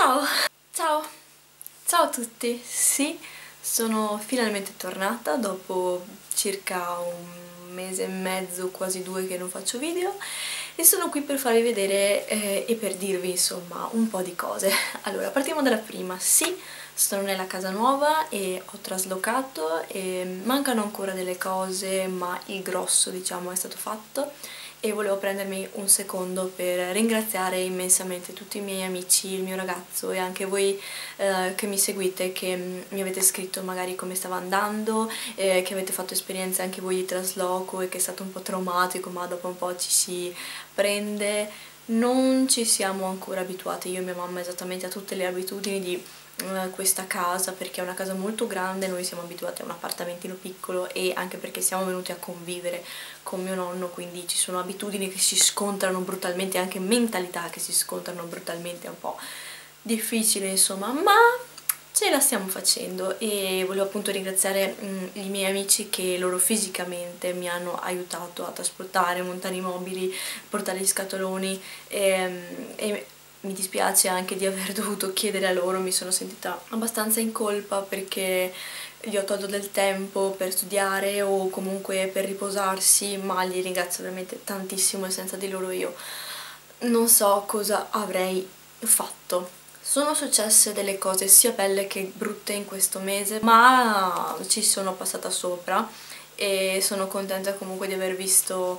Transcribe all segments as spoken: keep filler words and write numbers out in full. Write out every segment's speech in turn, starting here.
Ciao! Ciao! Ciao a tutti! Sì, sono finalmente tornata dopo circa un mese e mezzo, quasi due che non faccio video e sono qui per farvi vedere eh, e per dirvi insomma un po' di cose. Allora, partiamo dalla prima. Sì, sono nella casa nuova e ho traslocato e mancano ancora delle cose, ma il grosso diciamo è stato fatto. E volevo prendermi un secondo per ringraziare immensamente tutti i miei amici, il mio ragazzo e anche voi eh, che mi seguite, che mm, mi avete scritto magari come stava andando, eh, che avete fatto esperienze anche voi di trasloco e che è stato un po' traumatico, ma dopo un po' ci si prende. Non ci siamo ancora abituati, io e mia mamma, esattamente a tutte le abitudini di questa casa, perché è una casa molto grande, noi siamo abituati a un appartamentino piccolo e anche perché siamo venuti a convivere con mio nonno, quindi ci sono abitudini che si scontrano brutalmente, anche mentalità che si scontrano brutalmente, è un po' difficile insomma, ma ce la stiamo facendo e volevo appunto ringraziare mh, i miei amici che loro fisicamente mi hanno aiutato a trasportare, montare i mobili, portare gli scatoloni e, e mi dispiace anche di aver dovuto chiedere a loro, mi sono sentita abbastanza in colpa perché gli ho tolto del tempo per studiare o comunque per riposarsi, ma li ringrazio veramente tantissimo e senza di loro io non so cosa avrei fatto. Sono successe delle cose sia belle che brutte in questo mese, ma ci sono passata sopra e sono contenta comunque di aver visto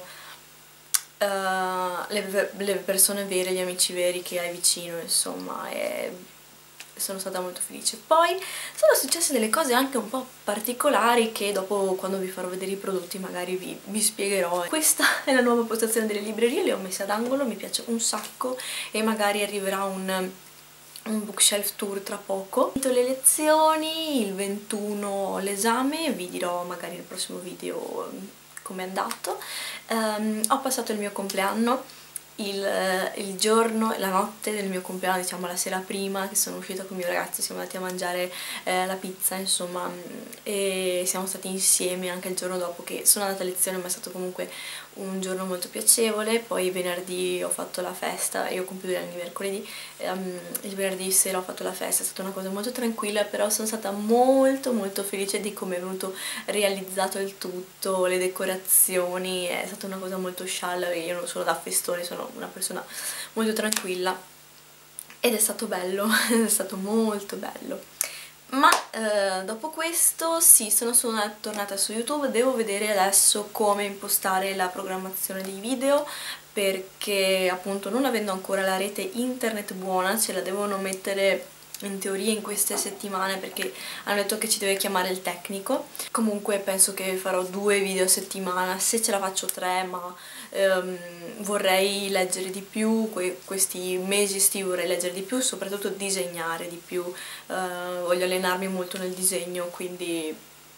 Uh, le, le persone vere, gli amici veri che hai vicino, insomma, e sono stata molto felice. Poi sono successe delle cose anche un po' particolari che dopo, quando vi farò vedere i prodotti, magari vi, vi spiegherò. Questa è la nuova postazione delle librerie, le ho messe ad angolo, mi piace un sacco e magari arriverà un un bookshelf tour tra poco. Ho finito le lezioni, il ventuno ho l'esame, vi dirò magari nel prossimo video come è andato. Um, ho passato il mio compleanno, il, il giorno, la notte del mio compleanno, diciamo la sera prima, che sono uscita con il mio ragazzo, siamo andati a mangiare eh, la pizza, insomma, e siamo stati insieme anche il giorno dopo, che sono andata a lezione, ma è stato comunque un giorno molto piacevole. Poi venerdì ho fatto la festa, io ho compiuto gli anni mercoledì, um, il venerdì sera ho fatto la festa, è stata una cosa molto tranquilla, però sono stata molto molto felice di come è venuto realizzato il tutto, le decorazioni, è stata una cosa molto scialla, io non sono da festone, sono una persona molto tranquilla ed è stato bello, è stato molto bello. Ma eh, dopo questo sì, sono, sono tornata su YouTube, devo vedere adesso come impostare la programmazione dei video perché appunto non avendo ancora la rete internet buona ce la devono mettere in teoria in queste settimane perché hanno detto che ci deve chiamare il tecnico. Comunque penso che farò due video a settimana, se ce la faccio tre, ma ehm, vorrei leggere di più, que questi mesi estivi vorrei leggere di più, soprattutto disegnare di più, eh, voglio allenarmi molto nel disegno, quindi...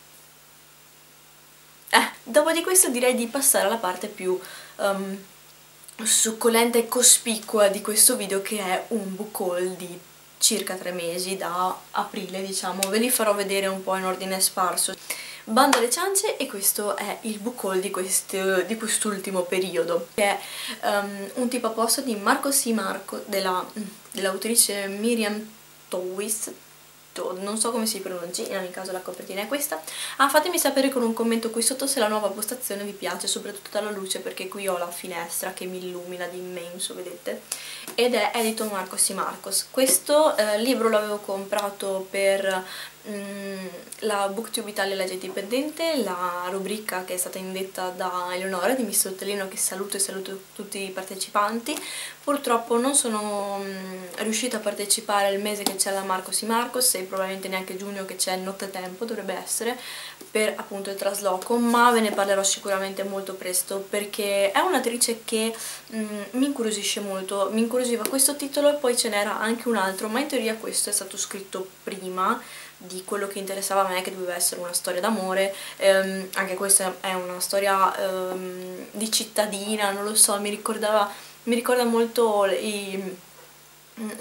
Eh, dopo di questo direi di passare alla parte più um, succolenta e cospicua di questo video, che è un book haul di circa tre mesi, da aprile diciamo, ve li farò vedere un po' in ordine sparso. Bando alle ciance, e questo è il book haul di, di quest'ultimo periodo, che è um, un tipo apposta di Marco C. Marco, dell'autrice dell Miriam Towis, non so come si pronunci, in ogni caso la copertina è questa. Ah, fatemi sapere con un commento qui sotto se la nuova postazione vi piace, soprattutto dalla luce, perché qui ho la finestra che mi illumina di immenso, vedete? Ed è edito Marco C. Marcos. Questo eh, libro l'avevo comprato per mm, la Booktube Italia Legge Dipendente, la rubrica che è stata indetta da Eleonora di Miss Tortellino, che saluto e saluto tutti i partecipanti. Purtroppo non sono mm, riuscita a partecipare al mese che c'è la Marco C. Marcos e probabilmente neanche giugno, che c'è Nottetempo, dovrebbe essere, per appunto il trasloco, ma ve ne parlerò sicuramente molto presto perché è un'attrice che mm, mi incuriosisce molto. Mi incuriosiva questo titolo e poi ce n'era anche un altro, ma in teoria questo è stato scritto prima di quello che interessava a me, che doveva essere una storia d'amore. ehm, anche questa è una storia ehm, di cittadina, non lo so, mi ricordava mi ricorda molto i,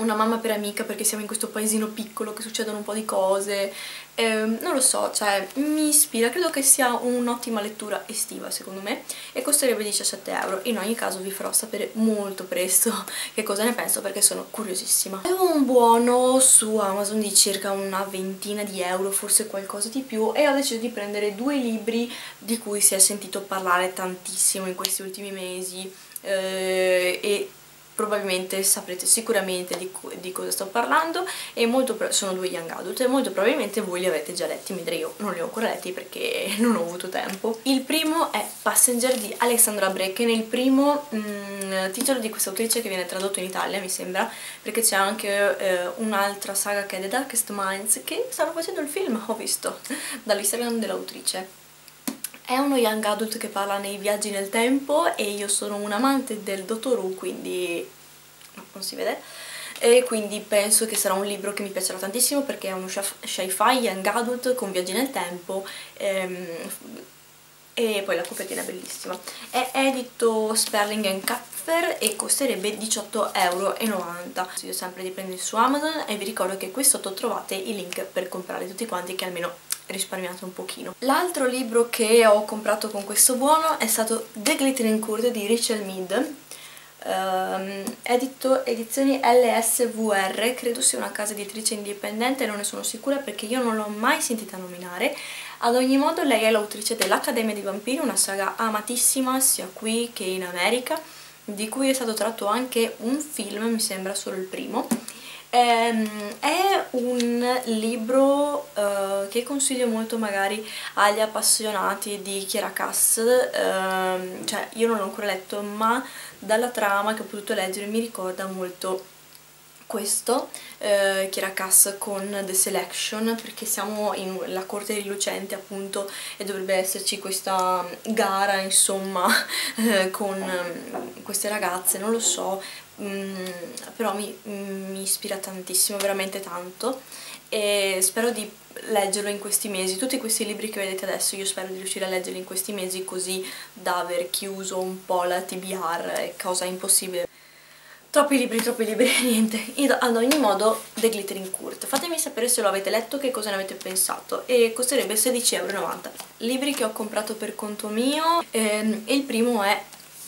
una mamma per amica perché siamo in questo paesino piccolo che succedono un po' di cose, eh, non lo so, cioè mi ispira, credo che sia un'ottima lettura estiva secondo me e costerebbe diciassette euro. In ogni caso vi farò sapere molto presto che cosa ne penso perché sono curiosissima. Avevo un buono su Amazon di circa una ventina di euro, forse qualcosa di più, e ho deciso di prendere due libri di cui si è sentito parlare tantissimo in questi ultimi mesi eh, e probabilmente saprete sicuramente di, di cosa sto parlando, e molto sono due young adult e molto probabilmente voi li avete già letti, mentre io non li ho ancora letti perché non ho avuto tempo. Il primo è Passenger di Alexandra Bracken, il primo mh, titolo di questa autrice che viene tradotto in Italia mi sembra, perché c'è anche eh, un'altra saga che è The Darkest Minds che stanno facendo il film, ho visto dall'Instagram dell'autrice. È uno young adult che parla nei viaggi nel tempo e io sono un amante del Dottor Who, quindi no, non si vede, e quindi penso che sarà un libro che mi piacerà tantissimo perché è uno sci-fi young adult con viaggi nel tempo ehm, e poi la copertina è bellissima. È edito Sperling and Kapfer e costerebbe diciotto euro e novanta. Consiglio sempre di prendere su Amazon e vi ricordo che qui sotto trovate i link per comprare tutti quanti, che almeno risparmiate un pochino. L'altro libro che ho comprato con questo buono è stato The Glittering Court di Rachel Mead, um, edito edizioni L S V R, credo sia una casa editrice indipendente, non ne sono sicura perché io non l'ho mai sentita nominare. Ad ogni modo lei è l'autrice dell'Accademia dei Vampiri, una saga amatissima sia qui che in America, di cui è stato tratto anche un film, mi sembra solo il primo. È un libro uh, che consiglio molto magari agli appassionati di Kiera Cass, uh, cioè io non l'ho ancora letto ma dalla trama che ho potuto leggere mi ricorda molto questo, uh, Kiera Cass con The Selection, perché siamo in la corte rilucente appunto e dovrebbe esserci questa gara insomma con um, queste ragazze, non lo so. Mm, però mi, mi ispira tantissimo, veramente tanto, e spero di leggerlo in questi mesi. Tutti questi libri che vedete adesso io spero di riuscire a leggerli in questi mesi, così da aver chiuso un po' la T B R, cosa impossibile. Troppi libri, troppi libri, niente. Ad ogni modo, The Glittering Court. Fatemi sapere se lo avete letto, che cosa ne avete pensato, e costerebbe sedici e novanta euro. Libri che ho comprato per conto mio, ehm, e il primo è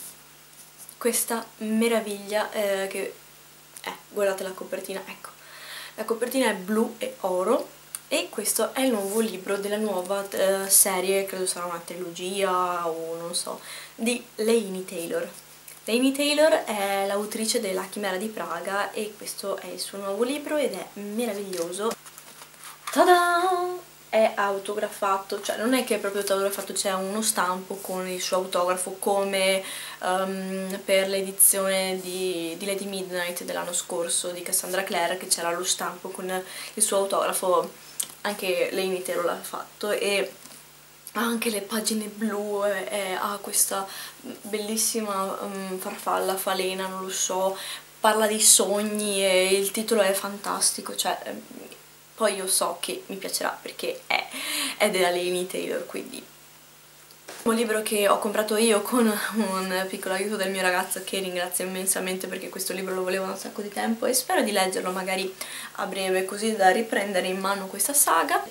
questa meraviglia eh, che eh, guardate la copertina, ecco, la copertina è blu e oro e questo è il nuovo libro della nuova eh, serie, credo sarà una trilogia o non so, di Laini Taylor. Laini Taylor è l'autrice della Chimera di Praga e questo è il suo nuovo libro ed è meraviglioso. Ta-da! È autografato, cioè non è che è proprio autografato, c'è uno stampo con il suo autografo come um, per l'edizione di, di Lady Midnight dell'anno scorso di Cassandra Clare, che c'era lo stampo con il suo autografo, anche Laini Taylor l'ha fatto, e ha anche le pagine blu e, e ha questa bellissima um, farfalla, falena, non lo so, parla di sogni e il titolo è fantastico, cioè poi io so che mi piacerà perché è, è della Laini Taylor, quindi un libro che ho comprato io con un piccolo aiuto del mio ragazzo, che ringrazio immensamente perché questo libro lo volevo da un sacco di tempo e spero di leggerlo magari a breve, così da riprendere in mano questa saga.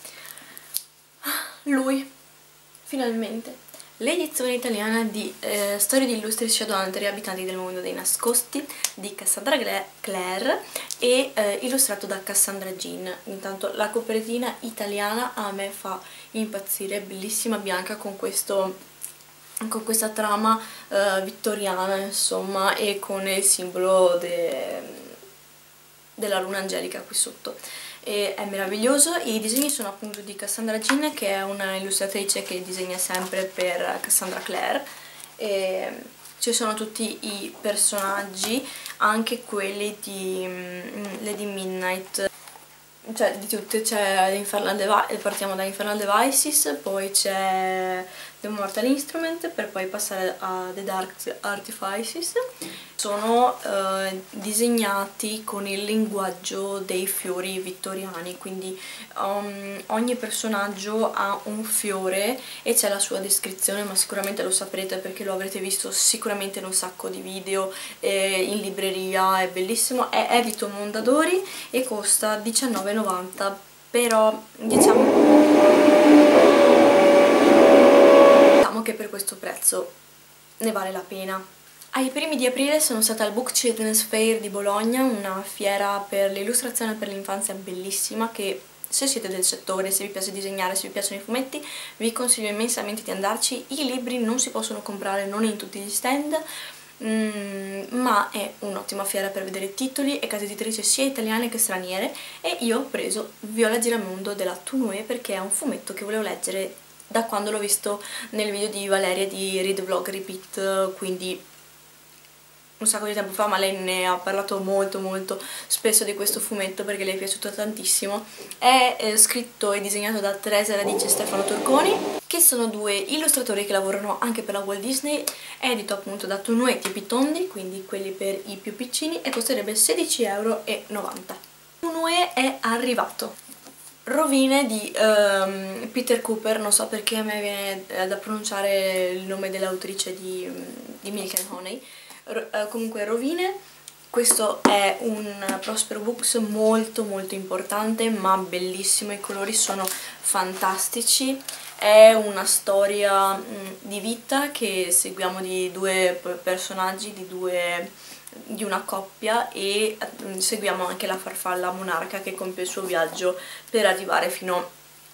Lui, finalmente, l'edizione italiana di eh, Storie di illustri Shadowhunter e abitanti del mondo dei nascosti di Cassandra Clare e eh, illustrato da Cassandra Jean. Intanto la copertina italiana a me fa impazzire, bellissima, bianca con questo con questa trama eh, vittoriana insomma, e con il simbolo de, della luna angelica qui sotto. E è meraviglioso. I disegni sono appunto di Cassandra Jean, che è una illustratrice che disegna sempre per Cassandra Clare, e ci sono tutti i personaggi, anche quelli di um, Lady Midnight, cioè di tutte, c'è Infernal Devices, partiamo da Infernal Devices, poi c'è The Mortal Instrument, per poi passare a The Dark Artifices. Sono eh, disegnati con il linguaggio dei fiori vittoriani, quindi um, ogni personaggio ha un fiore e c'è la sua descrizione, ma sicuramente lo saprete perché lo avrete visto sicuramente in un sacco di video, eh, in libreria, è bellissimo. È edito Mondadori e costa diciannove e novanta, però diciamo, diciamo che per questo prezzo ne vale la pena. Ai primi di aprile sono stata al Book Children's Fair di Bologna, una fiera per l'illustrazione per l'infanzia bellissima che, se siete del settore, se vi piace disegnare, se vi piacciono i fumetti, vi consiglio immensamente di andarci. I libri non si possono comprare, non in tutti gli stand, mm, ma è un'ottima fiera per vedere titoli e case editrici sia italiane che straniere, e io ho preso Viola Giramondo della Tourneur perché è un fumetto che volevo leggere da quando l'ho visto nel video di Valeria di Read Vlog Repeat, quindi un sacco di tempo fa, ma lei ne ha parlato molto molto spesso di questo fumetto perché le è piaciuto tantissimo. È eh, scritto e disegnato da Teresa Radice e Stefano Torconi, che sono due illustratori che lavorano anche per la Walt Disney. È edito appunto da Tourneur tipi tondi, quindi quelli per i più piccini, e costerebbe sedici e novanta euro. Tourneur è arrivato. Rovine di um, Peter Cooper, non so perché a me viene da pronunciare il nome dell'autrice di, di Milk and Honey. Uh, comunque Rovine, questo è un Prospero Books molto molto importante ma bellissimo, i colori sono fantastici, è una storia mh, di vita che seguiamo di due personaggi, di, due, di una coppia, e mh, seguiamo anche la farfalla monarca che compie il suo viaggio per arrivare fino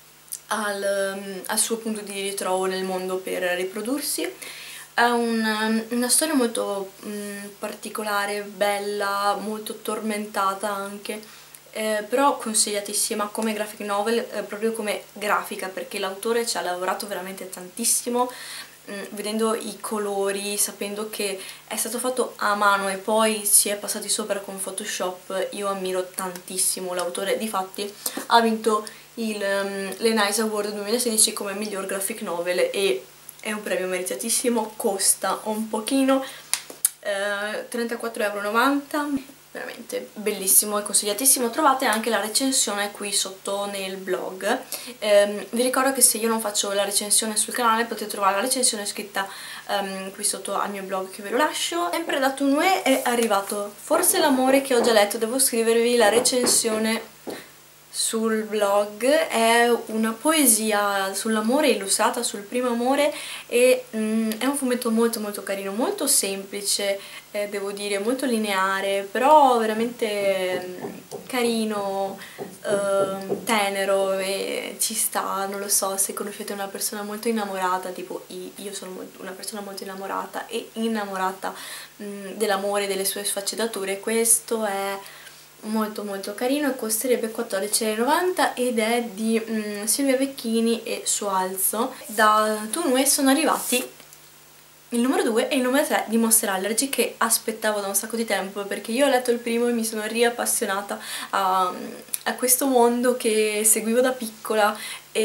al, um, al suo punto di ritrovo nel mondo per riprodursi. È una, una storia molto mh, particolare, bella, molto tormentata anche, eh, però consigliatissima come graphic novel, eh, proprio come grafica, perché l'autore ci ha lavorato veramente tantissimo, mh, vedendo i colori, sapendo che è stato fatto a mano e poi si è passati sopra con Photoshop. Io ammiro tantissimo l'autore, difatti ha vinto il um, l'E-Nice Award duemilasedici come miglior graphic novel e è un premio meritatissimo. Costa un pochino, eh, trentaquattro e novanta euro, veramente bellissimo e consigliatissimo. Trovate anche la recensione qui sotto nel blog. Eh, vi ricordo che se io non faccio la recensione sul canale potete trovare la recensione scritta um, qui sotto al mio blog, che ve lo lascio. Sempre da Tourneur è arrivato Forse l'amore che ho già letto, devo scrivervi la recensione sul blog. È una poesia sull'amore illustrata sul primo amore e mm, è un fumetto molto molto carino, molto semplice, eh, devo dire, molto lineare, però veramente mm, carino, eh, tenero, e ci sta. Non lo so, se conoscete una persona molto innamorata, tipo io sono molto, una persona molto innamorata e innamorata mm, dell'amore e delle sue sfaccettature, questo è molto molto carino e costerebbe quattordici e novanta ed è di mm, Silvia Vecchini e Sualzo. Da Tourneur sono arrivati il numero due e il numero tre di Monster Allergy, che aspettavo da un sacco di tempo perché io ho letto il primo e mi sono riappassionata a, a questo mondo che seguivo da piccola,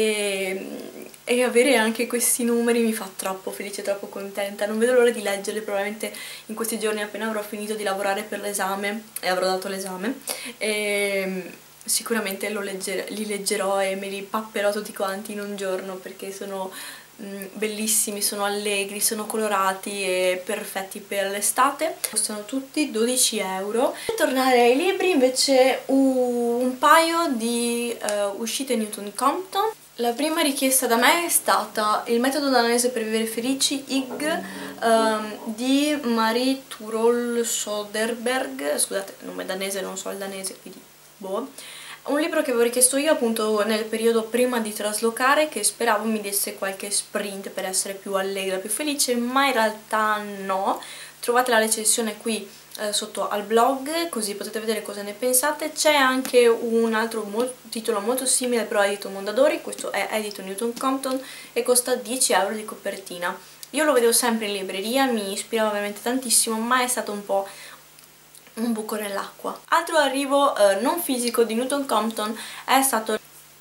e, e avere anche questi numeri mi fa troppo felice, troppo contenta. Non vedo l'ora di leggerli, probabilmente in questi giorni appena avrò finito di lavorare per l'esame e avrò dato l'esame, e sicuramente lo legger li leggerò e me li papperò tutti quanti in un giorno perché sono bellissimi, sono allegri, sono colorati e perfetti per l'estate. Costano tutti dodici euro. Per tornare ai libri invece un, un paio di uh, uscite Newton Compton. La prima richiesta da me è stata Il metodo danese per vivere felici, I G, um, di Marie Turol Soderberg, scusate il nome danese, non so il danese, quindi boh. Un libro che avevo richiesto io appunto nel periodo prima di traslocare, che speravo mi desse qualche sprint per essere più allegra, più felice, ma in realtà no. Trovate la recensione qui eh, sotto al blog, così potete vedere cosa ne pensate. C'è anche un altro mo titolo molto simile, però edito Mondadori, questo è edito Newton Compton e costa dieci euro di copertina. Io lo vedevo sempre in libreria, mi ispirava veramente tantissimo, ma è stato un po' un buco nell'acqua. Altro arrivo eh, non fisico di Newton Compton è stato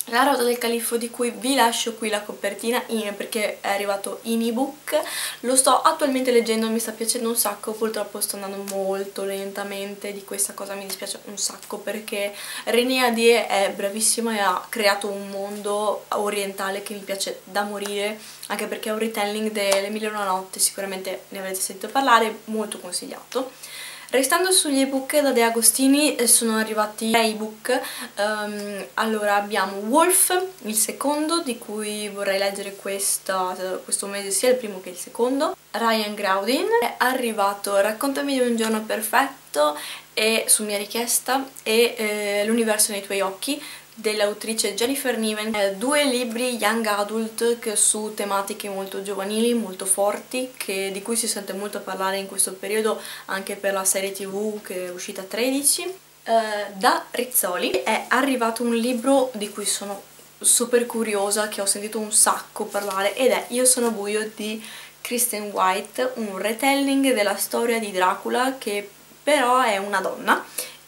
La Rosa del Califfo, di cui vi lascio qui la copertina in, perché è arrivato in ebook. Lo sto attualmente leggendo, mi sta piacendo un sacco, purtroppo sto andando molto lentamente, di questa cosa mi dispiace un sacco perché René Adie è bravissima e ha creato un mondo orientale che mi piace da morire, anche perché è un retelling delle Mille e una notte, sicuramente ne avrete sentito parlare, molto consigliato. Restando sugli ebook, da De Agostini sono arrivati tre ebook. Um, allora abbiamo Wolf, il secondo, di cui vorrei leggere questa, questo mese sia il primo che il secondo. Ryan Graudin, è arrivato Raccontami di un giorno perfetto e su mia richiesta e eh, L'universo nei tuoi occhi, dell'autrice Jennifer Niven. Eh, due libri young adult che su tematiche molto giovanili, molto forti, che, di cui si sente molto parlare in questo periodo anche per la serie tv che è uscita a tredici. Eh, da Rizzoli è arrivato un libro di cui sono super curiosa, che ho sentito un sacco parlare, ed è Io sono buio di Kristen White, un retelling della storia di Dracula che però è una donna,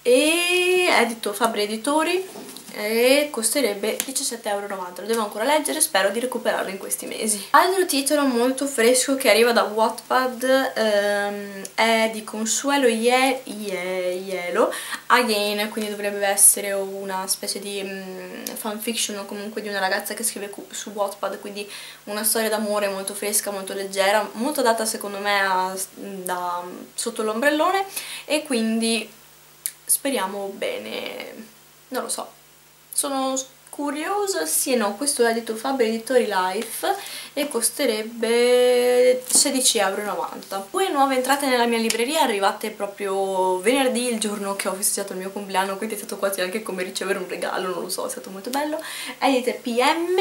e è edito Fabbri Editori e costerebbe diciassette e novanta euro. Lo devo ancora leggere, spero di recuperarlo in questi mesi. Altro titolo molto fresco che arriva da Wattpad ehm, è di Consuelo Ie Ie Ielo, Again, quindi dovrebbe essere una specie di um, fanfiction o comunque di una ragazza che scrive su Wattpad, quindi una storia d'amore molto fresca, molto leggera, molto adatta secondo me a, da, sotto l'ombrellone, e quindi speriamo bene, non lo so. Sono curiosa, sì e no. Questo è edito Fabbri Editori Life e costerebbe sedici e novanta euro. Due nuove entrate nella mia libreria arrivate proprio venerdì, il giorno che ho festeggiato il mio compleanno, quindi è stato quasi anche come ricevere un regalo, non lo so, è stato molto bello. Edite P M,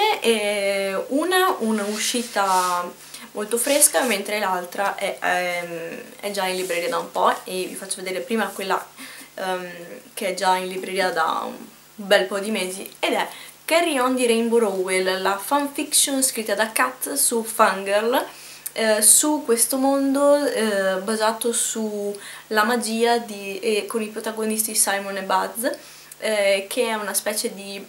e una, un'uscita molto fresca, mentre l'altra è, è, è già in libreria da un po', e vi faccio vedere prima quella um, che è già in libreria da un un bel po' di mesi, ed è Carry On di Rainbow Rowell, la fanfiction scritta da Kat su Fangirl, eh, su questo mondo eh, basato sulla magia di, e con i protagonisti Simon e Buzz, eh, che è una specie di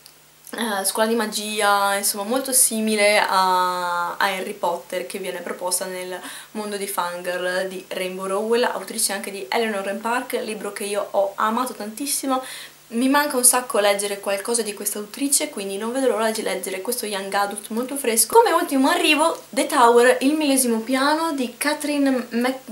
eh, scuola di magia, insomma molto simile a, a Harry Potter, che viene proposta nel mondo di Fangirl di Rainbow Rowell, autrice anche di Eleanor and Park, libro che io ho amato tantissimo. Mi manca un sacco leggere qualcosa di questa autrice, quindi non vedo l'ora di leggere questo young adult molto fresco. Come ultimo arrivo The Tower, il millesimo piano di Catherine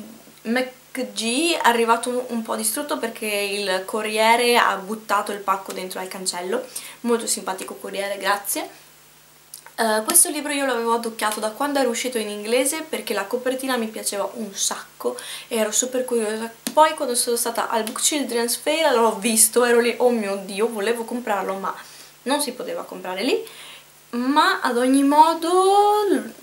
McGee, arrivato un, un po' distrutto perché il corriere ha buttato il pacco dentro al cancello. Molto simpatico corriere, grazie. Uh, questo libro io l'avevo addocchiato da quando era uscito in inglese perché la copertina mi piaceva un sacco e ero super curiosa. Poi quando sono stata al Book Children's Fair l'ho visto, ero lì, oh mio Dio, volevo comprarlo ma non si poteva comprare lì. Ma ad ogni modo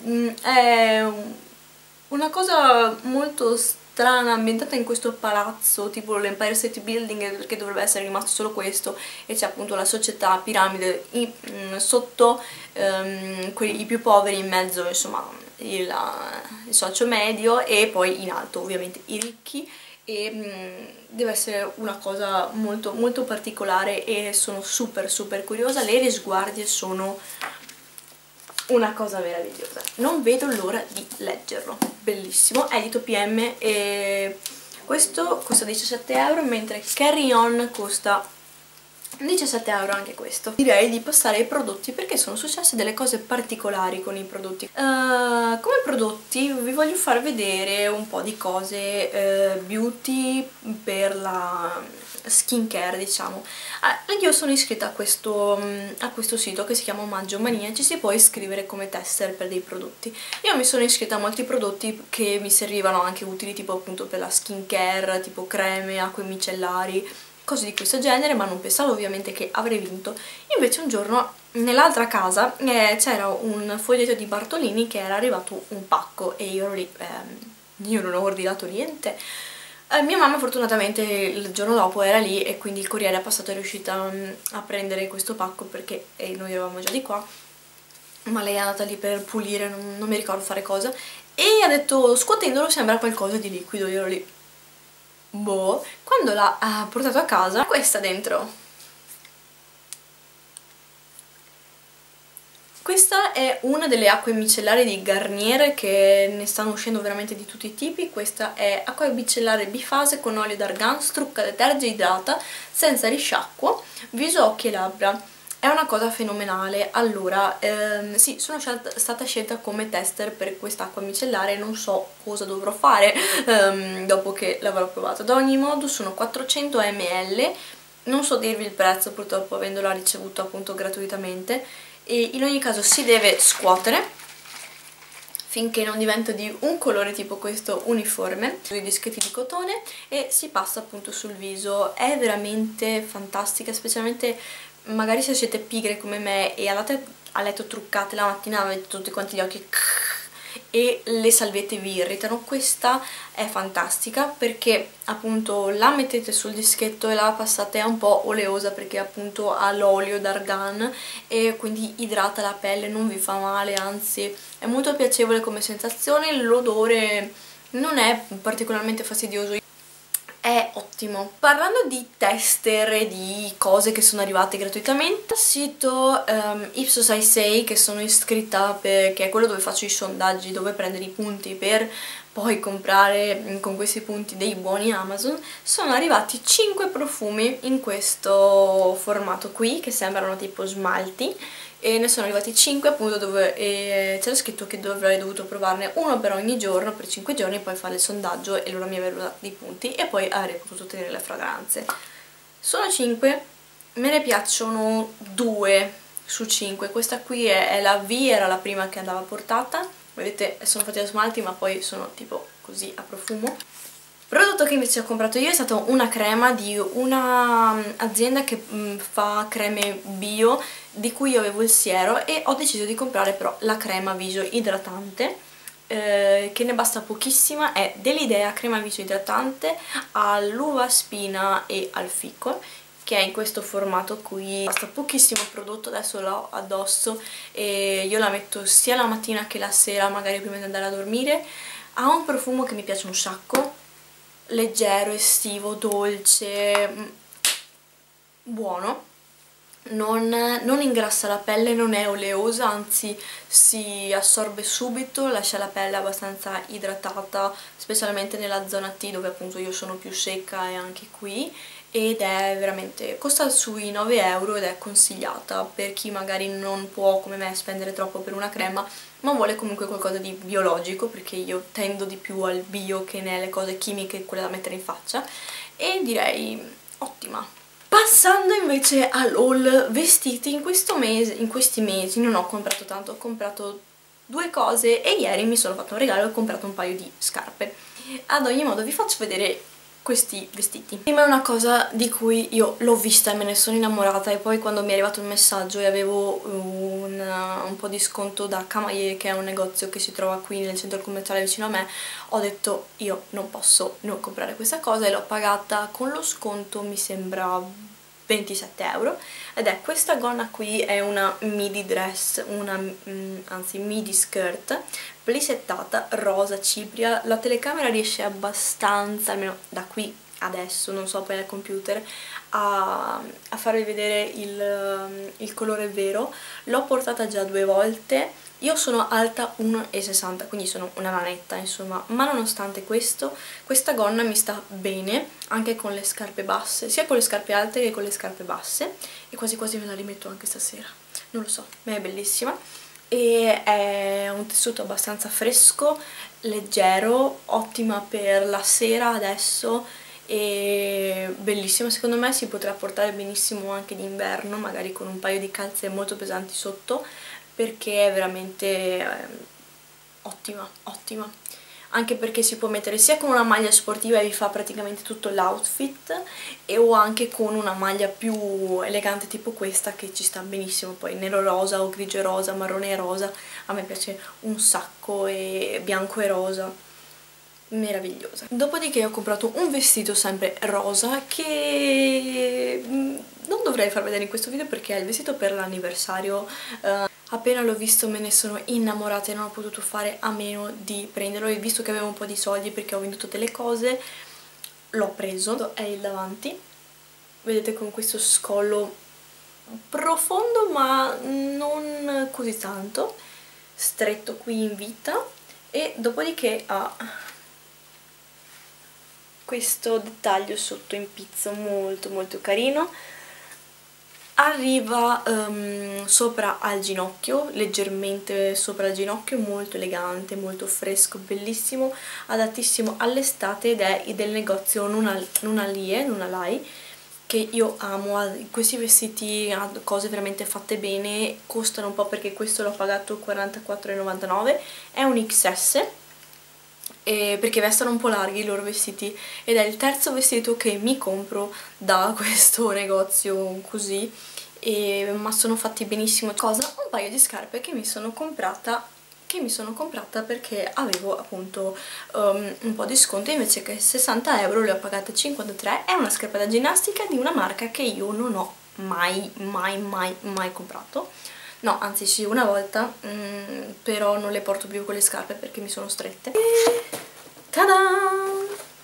è una cosa molto strana, ambientata in questo palazzo tipo l'Empire State Building, perché dovrebbe essere rimasto solo questo, e c'è appunto la società piramide in, in, sotto um, quelli, i più poveri, in mezzo insomma il, il socio medio, e poi in alto ovviamente i ricchi, e um, deve essere una cosa molto molto particolare e sono super super curiosa. Le risguardie sono una cosa meravigliosa, non vedo l'ora di leggerlo, bellissimo, edito P M, e questo costa diciassette euro, mentre Carry On costa diciassette euro anche questo. Direi di passare ai prodotti, perché sono successe delle cose particolari con i prodotti. Uh, come prodotti vi voglio far vedere un po' di cose uh, beauty per la skincare, diciamo. Uh, io sono iscritta a questo, um, a questo sito che si chiama Omaggio Mania, ci si può iscrivere come tester per dei prodotti. Io mi sono iscritta a molti prodotti che mi servivano anche utili, tipo appunto per la skincare, tipo creme, acque micellari, cose di questo genere, ma non pensavo ovviamente che avrei vinto. Invece un giorno nell'altra casa eh, c'era un foglietto di Bartolini che era arrivato un pacco, e io ero lì, ehm, io non ho ordinato niente. Eh, mia mamma fortunatamente il giorno dopo era lì, e quindi il corriere è passato, è riuscita um, a prendere questo pacco perché eh, noi eravamo già di qua, ma lei è andata lì per pulire, non, non mi ricordo fare cosa, e ha detto scuotendolo sembra qualcosa di liquido. Io ero lì, boh. Quando l'ha uh, portato a casa, questa dentro Questa è una delle acque micellari di Garnier, che ne stanno uscendo veramente di tutti i tipi. Questa è acqua micellare bifase con olio d'argan, strucca, deterge, idrata, senza risciacquo, viso, occhi e labbra. È una cosa fenomenale. Allora, ehm, sì, sono scelta, stata scelta come tester per quest'acqua micellare, non so cosa dovrò fare ehm, dopo che l'avrò provata. Ad ogni modo sono quattrocento millilitri, non so dirvi il prezzo purtroppo avendola ricevuta appunto gratuitamente, e in ogni caso si deve scuotere finché non diventa di un colore tipo questo uniforme, sui dischetti di cotone, e si passa appunto sul viso. È veramente fantastica, specialmente magari se siete pigre come me e andate a letto truccate la mattina, avete tutti quanti gli occhi e le salviette vi irritano. Questa è fantastica perché appunto la mettete sul dischetto e la passate, è un po' oleosa perché appunto ha l'olio d'argan e quindi idrata la pelle, non vi fa male, anzi è molto piacevole come sensazione. L'odore non è particolarmente fastidioso, è ottimo. Parlando di tester e di cose che sono arrivate gratuitamente, al sito um, Ipsos I Say, che sono iscritta, per, che è quello dove faccio i sondaggi, dove prendere i punti per poi comprare con questi punti dei buoni Amazon, sono arrivati cinque profumi in questo formato qui, che sembrano tipo smalti, e ne sono arrivati cinque appunto, dove c'era scritto che avrei dovuto provarne uno per ogni giorno per cinque giorni, poi fare il sondaggio e loro mi avrebbero dato dei punti e poi avrei potuto ottenere le fragranze. Sono cinque, me ne piacciono due su cinque. Questa qui è, è la V, era la prima che andava portata, vedete sono fatti da smalti ma poi sono tipo così a profumo. Il prodotto che invece ho comprato io è stata una crema di un'azienda che mh, fa creme bio, di cui io avevo il siero, e ho deciso di comprare però la crema viso idratante, eh, che ne basta pochissima. È dell'Idea crema viso idratante all'uva spina e al fico, che è in questo formato qui. Basta pochissimo prodotto, adesso l'ho addosso e io la metto sia la mattina che la sera, magari prima di andare a dormire. Ha un profumo che mi piace un sacco, leggero, estivo, dolce, buono, non, non ingrassa la pelle, non è oleosa, anzi si assorbe subito, lascia la pelle abbastanza idratata, specialmente nella zona T dove appunto io sono più secca, e anche qui, ed è veramente, costa sui nove euro ed è consigliata per chi magari non può come me spendere troppo per una crema ma vuole comunque qualcosa di biologico, perché io tendo di più al bio che nelle cose chimiche, quelle da mettere in faccia, e direi ottima. Passando invece all'haul vestiti, in questo mese, in questi mesi non ho comprato tanto, ho comprato due cose e ieri mi sono fatto un regalo e ho comprato un paio di scarpe. Ad ogni modo vi faccio vedere questi vestiti. Prima è una cosa di cui io l'ho vista e me ne sono innamorata, e poi quando mi è arrivato il messaggio e avevo un, un po' di sconto da Camaie, che è un negozio che si trova qui nel centro commerciale vicino a me, ho detto io non posso non comprare questa cosa, e l'ho pagata con lo sconto, mi sembra ventisette euro, ed è questa gonna qui, è una midi dress, una mm, anzi midi skirt plissettata rosa cipria. La telecamera riesce abbastanza, almeno da qui adesso, non so poi al computer, a, a farvi vedere il, il colore vero. L'ho portata già due volte. Io sono alta uno e sessanta, quindi sono una nanetta insomma, ma nonostante questo questa gonna mi sta bene anche con le scarpe basse, sia con le scarpe alte che con le scarpe basse, e quasi quasi me la rimetto anche stasera, non lo so, ma è bellissima. E è un tessuto abbastanza fresco, leggero, ottima per la sera adesso, e bellissimo. Secondo me si potrà portare benissimo anche d'inverno, magari con un paio di calze molto pesanti sotto, perché è veramente eh, ottima, ottima. Anche perché si può mettere sia con una maglia sportiva e vi fa praticamente tutto l'outfit, e o anche con una maglia più elegante tipo questa, che ci sta benissimo, poi nero rosa o grigio e rosa, marrone e rosa, a me piace un sacco, e bianco e rosa, meravigliosa. Dopodiché ho comprato un vestito sempre rosa che non dovrei far vedere in questo video perché è il vestito per l'anniversario. uh, Appena l'ho visto me ne sono innamorata e non ho potuto fare a meno di prenderlo, e visto che avevo un po' di soldi perché ho venduto delle cose, l'ho preso. È il davanti, vedete, con questo scollo profondo ma non così tanto, stretto qui in vita, e dopodiché ha questo dettaglio sotto in pizzo molto molto carino. Arriva um, sopra al ginocchio, leggermente sopra il ginocchio, molto elegante, molto fresco, bellissimo, adattissimo all'estate, ed è del negozio Nunalie, Nunalai, che io amo. Questi vestiti hanno cose veramente fatte bene, costano un po' perché questo l'ho pagato quarantaquattro e novantanove, è un X S, e perché vestono un po' larghi i loro vestiti, ed è il terzo vestito che mi compro da questo negozio così, e, ma sono fatti benissimo. Cosa? Un paio di scarpe che mi sono comprata che mi sono comprata perché avevo appunto um, un po' di sconto, invece che sessanta euro le ho pagate cinquantatré. È una scarpa da ginnastica di una marca che io non ho mai mai mai mai comprato. No, anzi sì, una volta, mm, però non le porto più quelle scarpe perché mi sono strette. E... ta-da!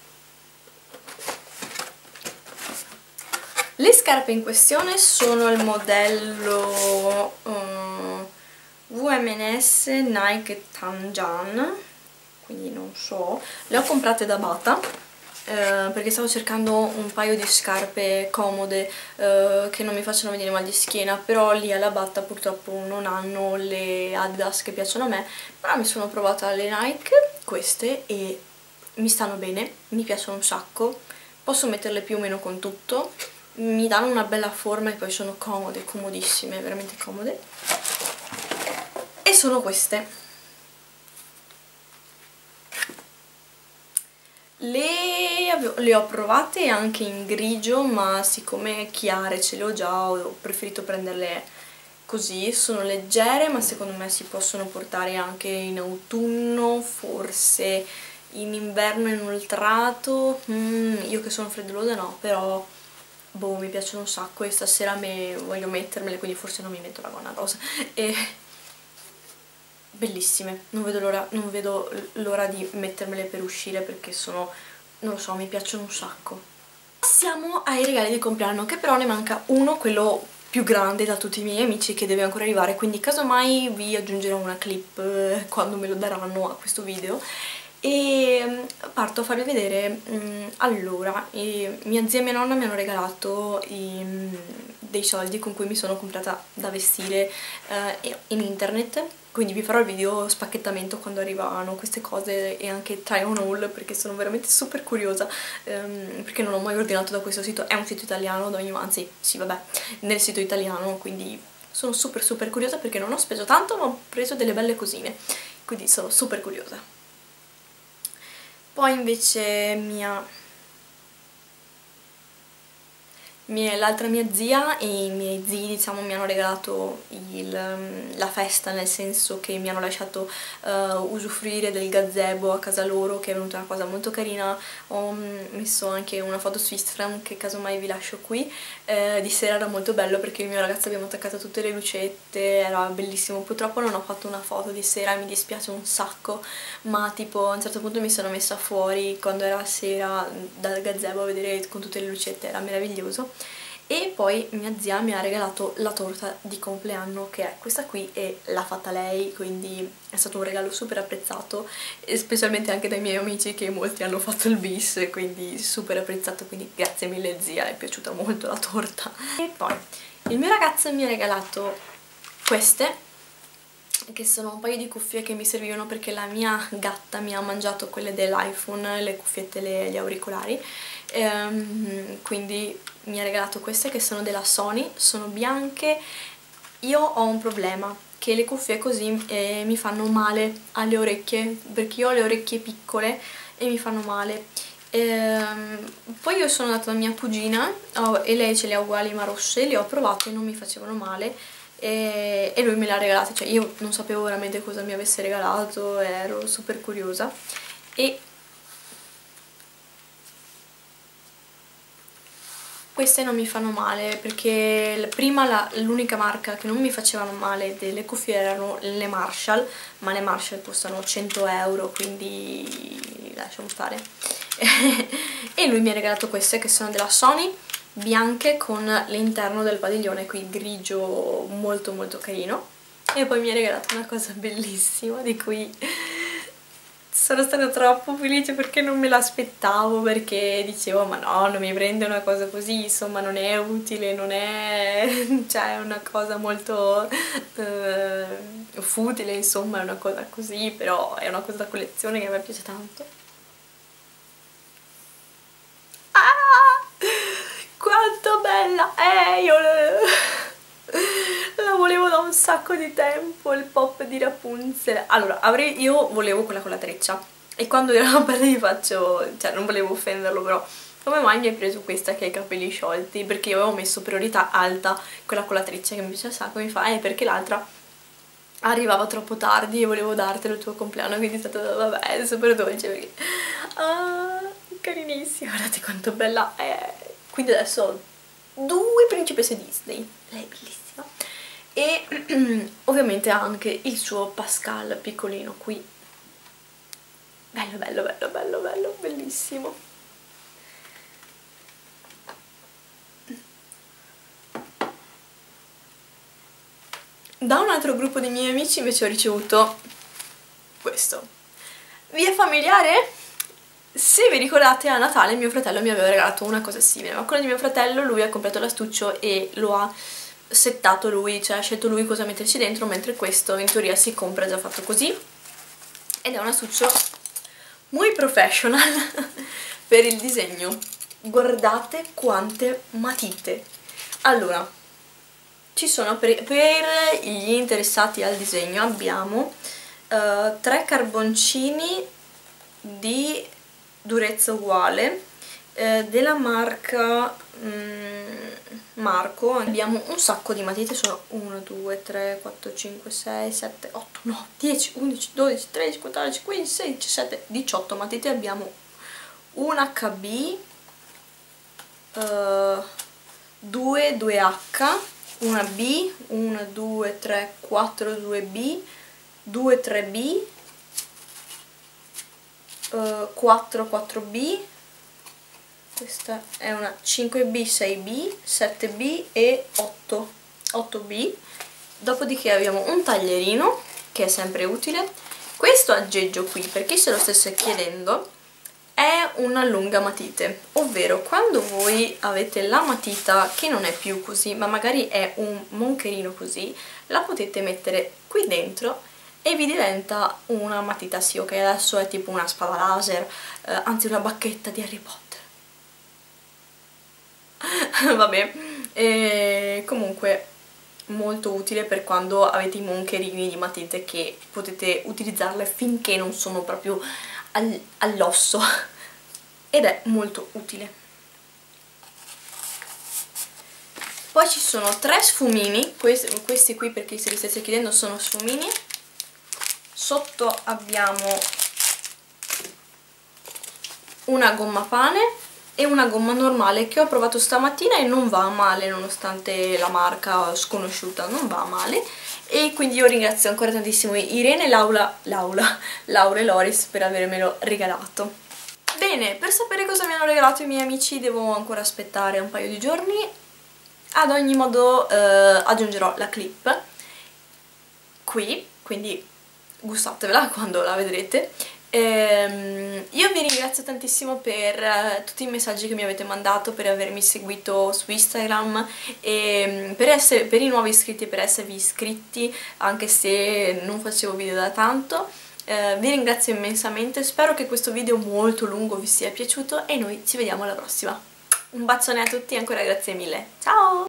Le scarpe in questione sono il modello uh, V M N S Nike Tanjan, quindi non so, le ho comprate da Bata. Uh, perché stavo cercando un paio di scarpe comode uh, che non mi facciano venire mal di schiena, però lì alla Batta purtroppo non hanno le Adidas che piacciono a me, però mi sono provata le Nike, queste, e mi stanno bene, mi piacciono un sacco, posso metterle più o meno con tutto, mi danno una bella forma e poi sono comode, comodissime, veramente comode, e sono queste. Le, le ho provate anche in grigio, ma siccome chiare ce le ho già, ho preferito prenderle così. Sono leggere, ma secondo me si possono portare anche in autunno, forse in inverno inoltrato. Mm, io che sono freddolosa no, però boh, mi piacciono un sacco e stasera me voglio mettermele, quindi forse non mi metto la gonna rosa. E bellissime, non vedo l'ora non vedo l'ora di mettermele per uscire perché sono, non lo so, mi piacciono un sacco. Passiamo ai regali di compleanno, che però ne manca uno, quello più grande da tutti i miei amici, che deve ancora arrivare, quindi casomai vi aggiungerò una clip eh, quando me lo daranno a questo video. E parto a farvi vedere. um, allora, e mia zia e mia nonna mi hanno regalato i, dei soldi con cui mi sono comprata da vestire uh, in internet, quindi vi farò il video spacchettamento quando arrivano queste cose e anche try on haul, perché sono veramente super curiosa, um, perché non ho mai ordinato da questo sito. È un sito italiano, da ogni, anzi sì vabbè, nel sito italiano, quindi sono super super curiosa perché non ho speso tanto ma ho preso delle belle cosine, quindi sono super curiosa. Poi invece mia, mia l'altra mia zia e i miei zii, diciamo, mi hanno regalato il, la festa, nel senso che mi hanno lasciato uh, usufruire del gazebo a casa loro, che è venuta una cosa molto carina. Ho messo anche una foto su Instagram che casomai vi lascio qui. Eh, di sera era molto bello perché il mio ragazzo abbiamo attaccato tutte le lucette, era bellissimo. Purtroppo non ho fatto una foto di sera, mi dispiace un sacco, ma tipo a un certo punto mi sono messa fuori quando era sera dal gazebo a vedere con tutte le lucette, era meraviglioso. E poi mia zia mi ha regalato la torta di compleanno, che è questa qui, e l'ha fatta lei, quindi è stato un regalo super apprezzato, e specialmente anche dai miei amici, che molti hanno fatto il bis, quindi super apprezzato, quindi grazie mille zia, è piaciuta molto la torta. E poi il mio ragazzo mi ha regalato queste, che sono un paio di cuffie che mi servivano perché la mia gatta mi ha mangiato quelle dell'iPhone, le cuffiette, le, gli auricolari, ehm, quindi mi ha regalato queste che sono della Sony, sono bianche. Io ho un problema, che le cuffie così eh, mi fanno male alle orecchie, perché io ho le orecchie piccole e mi fanno male. Ehm, poi io sono andata da mia cugina oh, e lei ce le ha uguali ma rosse, le ho provate e non mi facevano male, e, e lui me le ha regalate, cioè io non sapevo veramente cosa mi avesse regalato, ero super curiosa. E queste non mi fanno male perché prima l'unica marca che non mi facevano male delle cuffie erano le Marshall, ma le Marshall costano cento euro, quindi lasciamo stare. E lui mi ha regalato queste che sono della Sony, bianche con l'interno del padiglione qui grigio molto molto carino. E poi mi ha regalato una cosa bellissima di cui sono stata troppo felice perché non me l'aspettavo, perché dicevo ma no, non mi prende una cosa così, insomma non è utile, non è... cioè è una cosa molto eh, futile, insomma è una cosa così, però è una cosa da collezione che a me piace tanto. Ah! Quanto bella! Eh, io... la volevo da un sacco di tempo, il pop di Rapunzel. Allora, avrei, io volevo quella con la treccia e quando ero a parte gli faccio, cioè non volevo offenderlo, però come mai mi hai preso questa che ha i capelli sciolti? Perché io avevo messo priorità alta quella con la treccia che mi piace un sacco, mi fa, eh perché l'altra arrivava troppo tardi e volevo dartelo il tuo compleanno, quindi è stato, vabbè, è super dolce perché... ah, carinissima, guardate quanto bella è. Quindi adesso ho due principesse Disney, lei è bellissima. E ovviamente ha anche il suo Pascal piccolino qui, bello bello bello bello bello, bellissimo. Da un altro gruppo di miei amici invece ho ricevuto questo. Vi è familiare? Se vi ricordate, a Natale mio fratello mi aveva regalato una cosa simile, ma quello di mio fratello lui ha comprato l'astuccio e lo ha settato lui, cioè ha scelto lui cosa metterci dentro, mentre questo in teoria si compra già fatto così ed è un astuccio muy professional per il disegno. Guardate quante matite. Allora, ci sono per, per gli interessati al disegno abbiamo uh, tre carboncini di durezza uguale eh, della marca mm, Marco. Abbiamo un sacco di matite, sono uno, due, tre, quattro, cinque, sei, sette, otto, nove, dieci, undici, dodici, tredici, quattordici, quindici, sedici, diciassette, diciotto matite. Abbiamo un acca bi, uh, due due acca, una B, uno, due, tre, quattro, due bi, due, tre bi, uh, quattro, quattro bi, questa è una cinque bi, sei bi, sette bi e otto, otto bi. Dopodiché abbiamo un taglierino, che è sempre utile. Questo aggeggio qui, per chi se lo stesse chiedendo, è una lunga matite, ovvero quando voi avete la matita che non è più così, ma magari è un moncherino così, la potete mettere qui dentro e vi diventa una matita, sì, ok, adesso è tipo una spada laser, eh, anzi una bacchetta di Harry Potter. Vabbè, e comunque molto utile per quando avete i moncherini di matite, che potete utilizzarle finché non sono proprio al, all'osso, ed è molto utile. Poi ci sono tre sfumini, questi, questi qui per chi se li stesse chiedendo sono sfumini. Sotto abbiamo una gomma pane e una gomma normale che ho provato stamattina e non va male, nonostante la marca sconosciuta, non va male. E quindi io ringrazio ancora tantissimo Irene, Laura, Laura, Laura e Loris per avermelo regalato. Bene, per sapere cosa mi hanno regalato i miei amici devo ancora aspettare un paio di giorni. Ad ogni modo eh, aggiungerò la clip qui, quindi gustatevela quando la vedrete. Ehm, io vi ringrazio tantissimo per uh, tutti i messaggi che mi avete mandato, per avermi seguito su Instagram e um, per, essere, per i nuovi iscritti e per esservi iscritti anche se non facevo video da tanto. Uh, vi ringrazio immensamente, spero che questo video molto lungo vi sia piaciuto e noi ci vediamo alla prossima. Un bacione a tutti e ancora grazie mille, ciao!